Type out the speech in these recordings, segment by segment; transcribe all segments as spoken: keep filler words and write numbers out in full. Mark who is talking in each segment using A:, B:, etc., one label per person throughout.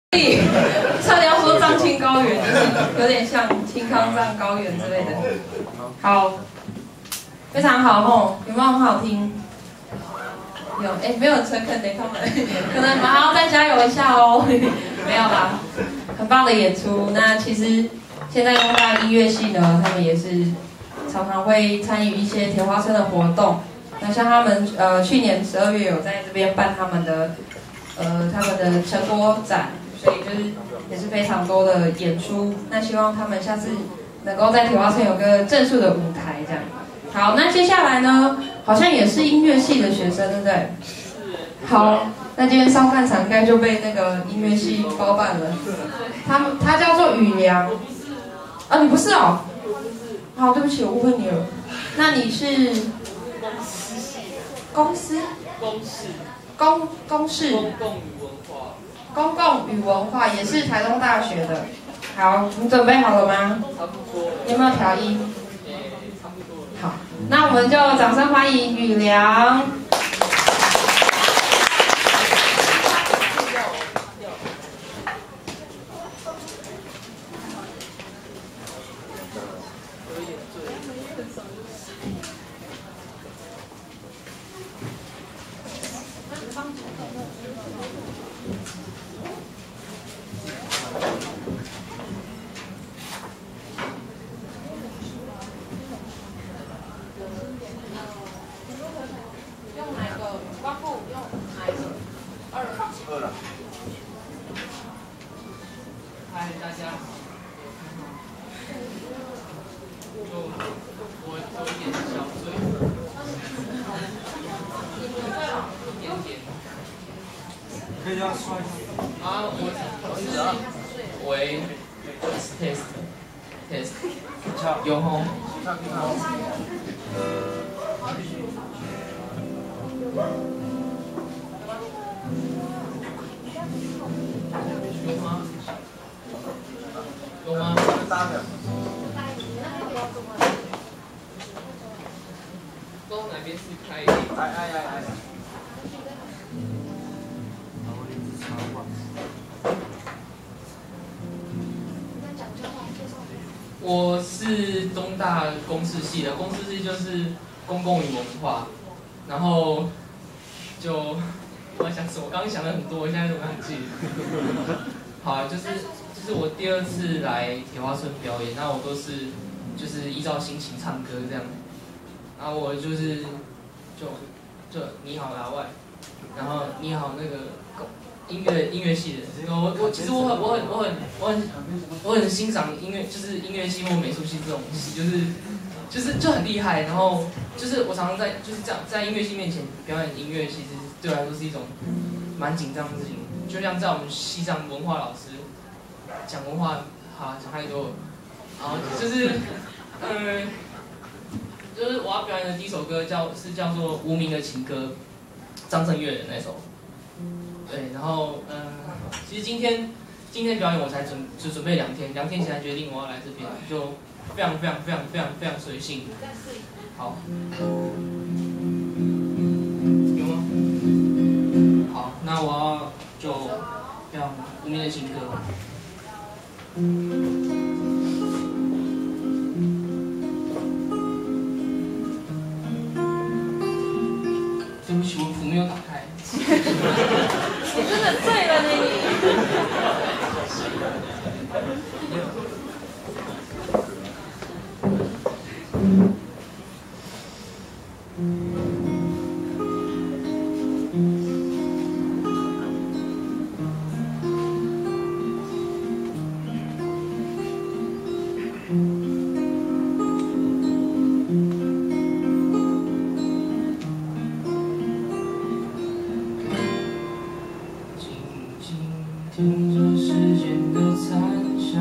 A: 差点要说藏青高原，就是有点像青康藏高原之类的。好，非常好吼，有没有很好听？有，哎，没有很诚恳的他们，可能你们还要再加油一下哦。没有啦，很棒的演出。那其实现在东大音乐系呢，他们也是常常会参与一些铁花村的活动。那像他们呃去年十二月有在这边办他们的呃他们的成果展。 所以就是也是非常多的演出，那希望他们下次能够在铁花村有个正式的舞台这样。好，那接下来呢，好像也是音乐系的学生，对不对？好，那今天上半场应该就被那个音乐系包办了。他们他叫做雨良，啊，你不是哦？好，对不起，我误会你了。那你是公司？公司？公公事？公共与文化。 公共与文化也是台东大学的。好，你准备好了吗？差不多。有没有调音？差不多。好，那我们就掌声欢迎雨良。
B: 啊，我我是喂 test test 有吼。有吗？有吗？东哪边是开？哎哎哎哎。 我是东大公事系的，公事系就是公共与文化，然后就我在想什么，我刚刚想了很多，我现在都忘记了。好啊，就是就是我第二次来铁花村表演，那我都是就是依照心情唱歌这样，然后我就是就就你好老外，然后你好那个。 音乐音乐系的，我我其实我很我很我很我很我很欣赏音乐，就是音乐系或美术系这种系，就是就是就很厉害。然后就是我常常在就是这样在音乐系面前表演音乐，其实对我来说是一种蛮紧张的事情。就像在我们系上文化老师讲文化，好讲太多了，然后就是呃就是我要表演的第一首歌叫是叫做《无名的情歌》，张震岳的那首。 对，然后嗯、呃，其实今天今天表演我才准就准备两天，两天前才决定我要来这边，就非常非常非常非常非常随性。好，有吗？好，那我要就要无名的情歌。对不起，我谱没有打开。
A: 你真的醉了呢你！
B: 听着时间的残响，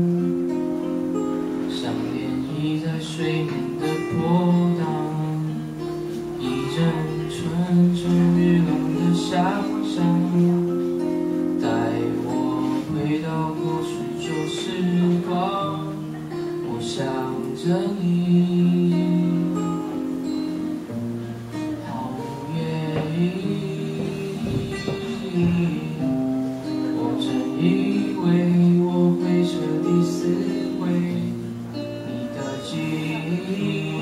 B: 像涟漪在水面的波荡，一阵蠢蠢欲动的遐想，带我回到过去旧时光。我想着你，好愿意。我真以为我会彻底撕毁你的记忆。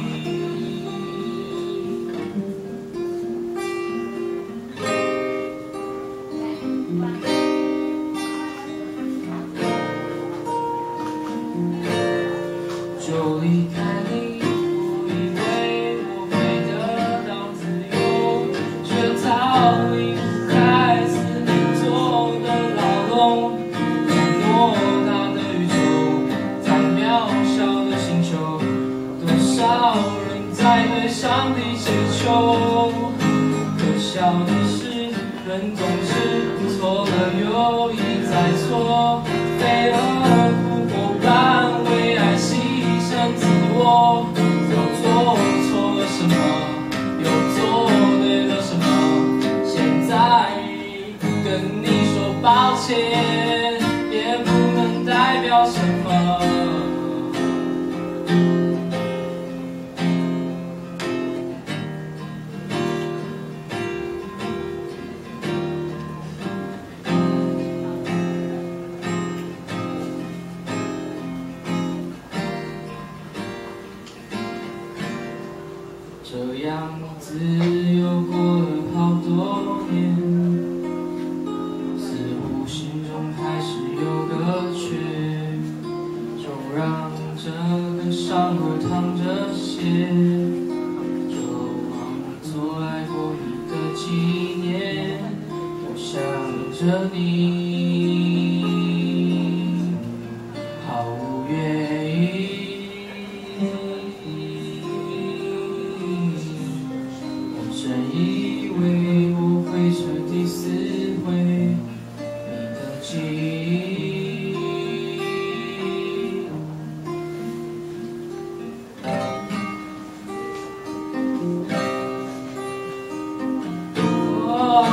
B: 就离开你，我以为我会得到自由，却逃离不开思念做的牢笼。在偌大的宇宙，在渺小的星球，多少人在对上帝祈求。可笑的是，人总是错了又一再错，飞蛾扑火般为爱牺牲自我。又做错了什么？又做对了什么？现在跟你说抱歉，也不能代表什么。这样子又过了好多年，似乎心中开始有个缺，就让这个伤口淌着血，就当作爱过你的纪念。我想着你，毫无原因。真以为我会彻底撕毁你的记忆。哦，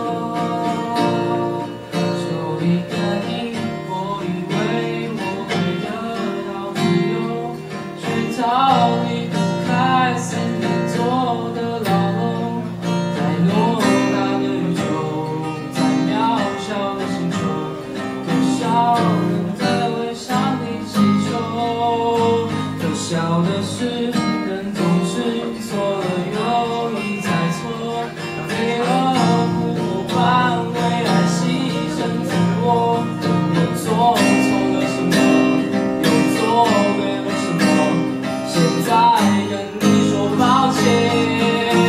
B: 就离开你，我以为我会得到自由，却逃离不开思念做的牢笼。偌大的宇宙，在渺小的星球，多少人在为上帝祈求。可笑的是，人总是错了又一再错，飞蛾扑火般为爱牺牲自我。又做错了什么？又做对了什么？现在跟你说抱歉。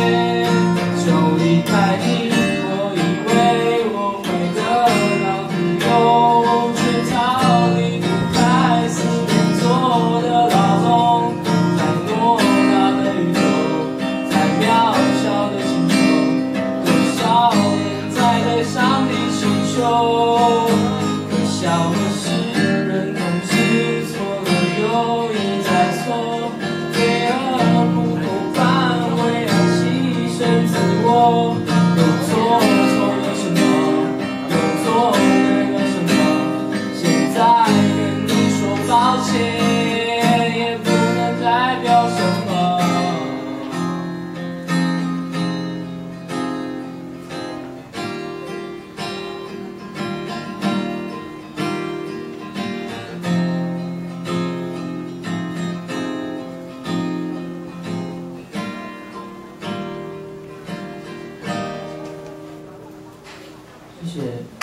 B: 离开你，我以为我会得到自由，却逃离不开思念做的牢笼。在偌大的宇宙，在渺小的星球，多少人在对上帝祈求。可笑的是，人总是错了又一再错，飞蛾扑火般为爱牺牲自我。又做错了什么？又做对了什么？现在跟你说抱歉，也不能代表什么。谢谢。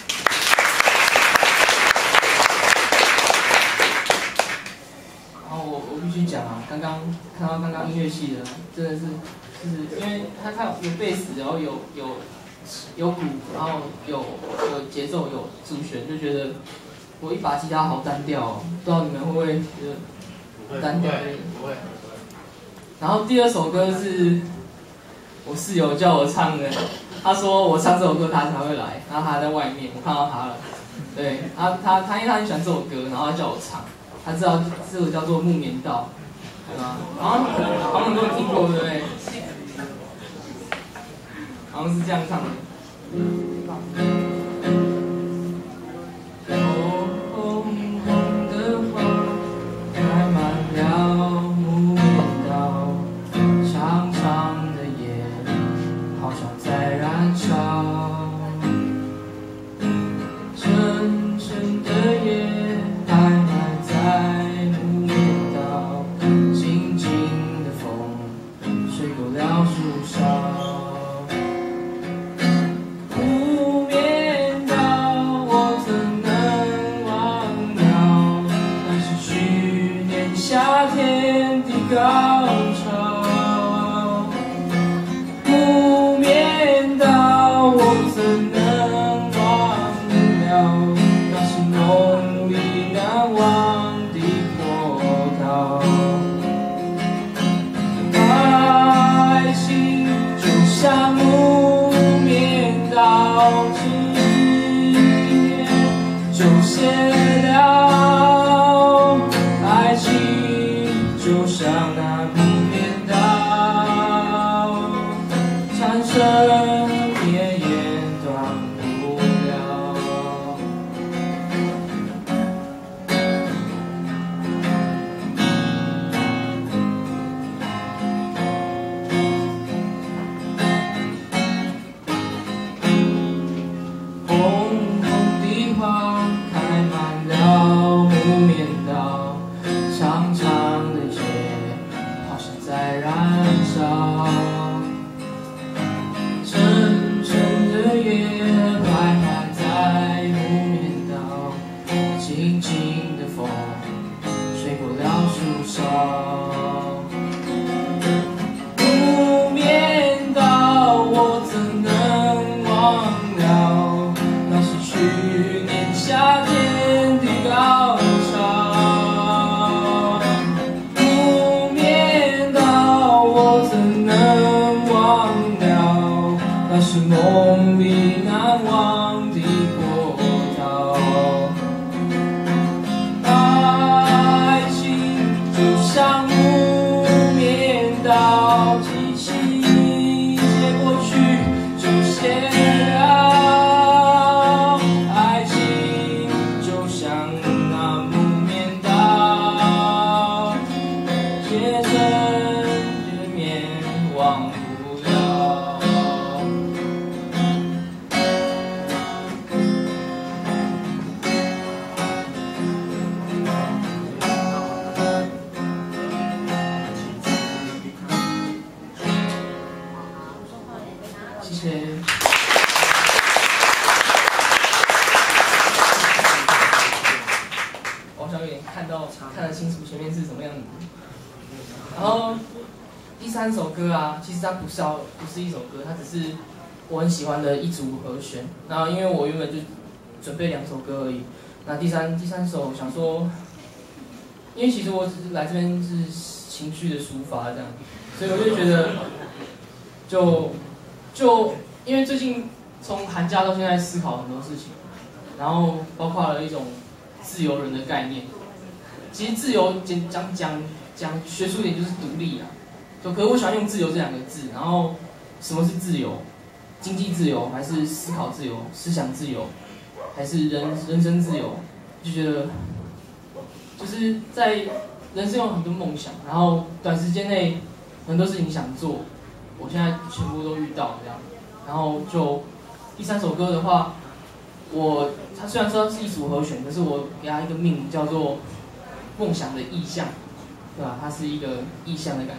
B: 然后我我必须讲啊，刚刚看到刚刚音乐系的，真的是就是因为他他有贝斯，然后有有有鼓，然后有有节奏，有主旋，就觉得我一把吉他好单调哦，不知道你们会不会觉得单调？不会。然后第二首歌是我室友叫我唱的。他说我唱这首歌他才会来，然后他还在外面，我看到他了。对，他他他因为他很喜欢这首歌，然后他叫我唱，他知道这首叫做《木棉道》，对吧？好像好像很多人听过，对不对？好像是这样唱的。红红的花开满了木棉道，长长的夜好像在燃烧，沉沉的夜徘徊在木棉道，静静的风吹过了树梢。木棉道，我怎能忘了？那是去年夏天的高潮。木棉道，我怎能忘了？那是梦里难忘的波涛。爱情就像木棉道，今夜就谢了。爱情就像那木棉道，缠身绵延断不了。红红的花开满了木棉道，长长的街好像在燃烧。沉沉的夜徘徊在木棉道，静静的风吹过了树梢。木棉道，我怎能忘了？那是去年夏天的高潮。木棉道，我怎能忘了？那是梦里难忘的波涛。爱情就像木棉道，激情接过去就谢了。爱情就像那木棉道，接着连绵忘不了。谢谢。我好像有点看到看得清楚前面是什么样子。然后第三首歌啊，其实它不是要不是一首歌，它只是我很喜欢的一组和弦。然后因为我原本就准备两首歌而已，那第三第三首想说，因为其实我只是来这边是情绪的抒发这样，所以我就觉得就就因为最近从寒假到现在思考很多事情，然后包括了一种自由人的概念。其实自由讲讲讲讲学术一点就是独立啊，就可是我喜欢用自由这两个字。然后什么是自由？经济自由还是思考自由？思想自由还是人人生自由？就觉得就是在人生有很多梦想，然后短时间内很多事情想做，我现在全部都遇到这样。然后就第三首歌的话，我它虽然说是一组和弦，可是我给它一个命名叫做梦想的意象，对吧？它是一个意象的感觉。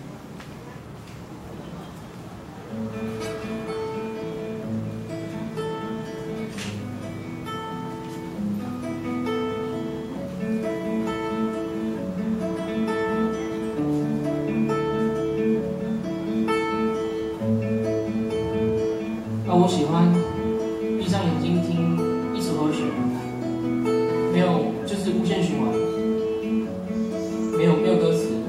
B: 那我喜欢闭上眼睛听一首和弦，没有就是无限循环，没有没有歌词，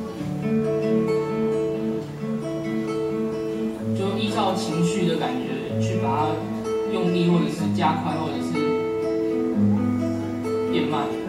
B: 就依照情绪的感觉去把它用力，或者是加快，或者是变慢。